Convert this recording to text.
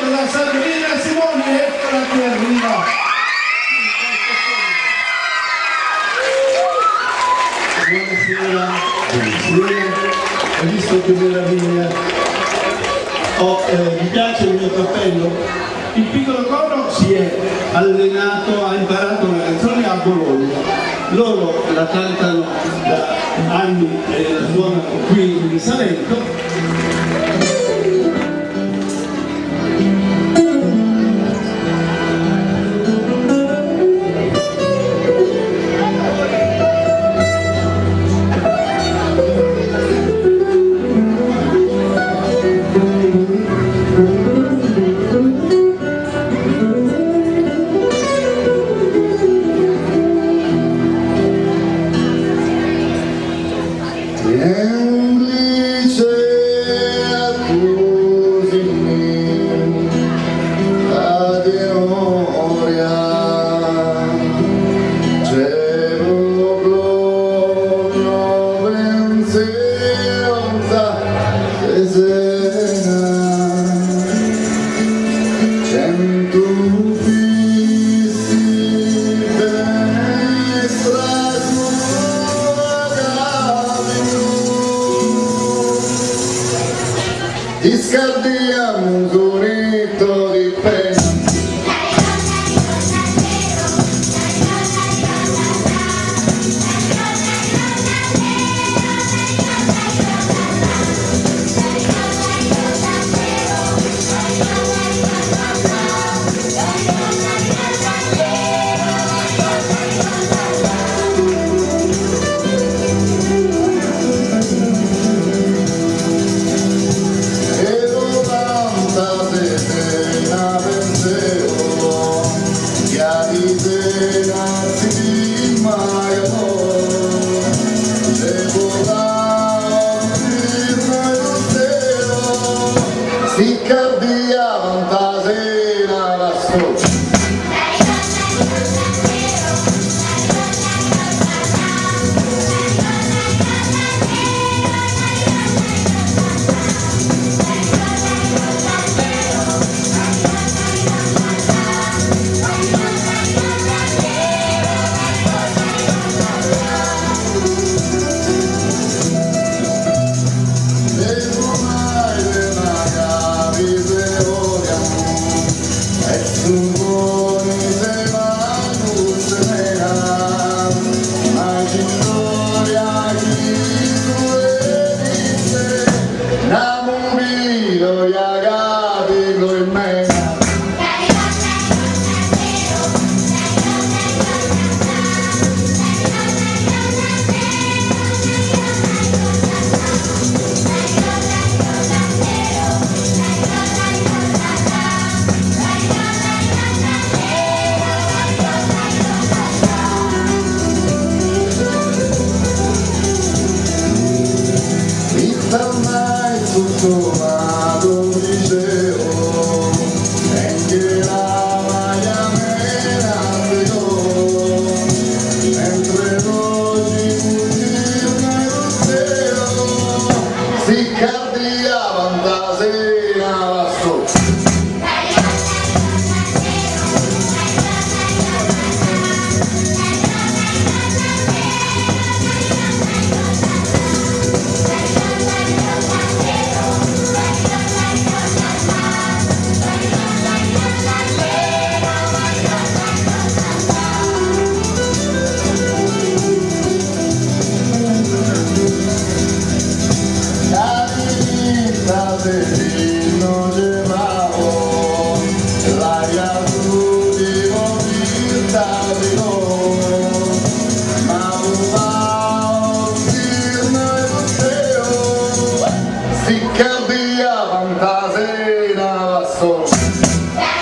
la Sabrina Simoni, eccola che arriva. Buonasera, hai visto che meraviglia? Mi piace il mio cappello? Il piccolo coro si è allenato, ha imparato una canzone a Bologna. Loro la cantano da anni e la suonano qui in Salento. Ti scaldiamo un sonetto di pena. Siccardia fantasina lassù. Ormai tutto vado un liceo, e la maglia mera mentre noi fuggirne il cielo, Siccardia fantasina lassù. Siccardia fantasina lassù.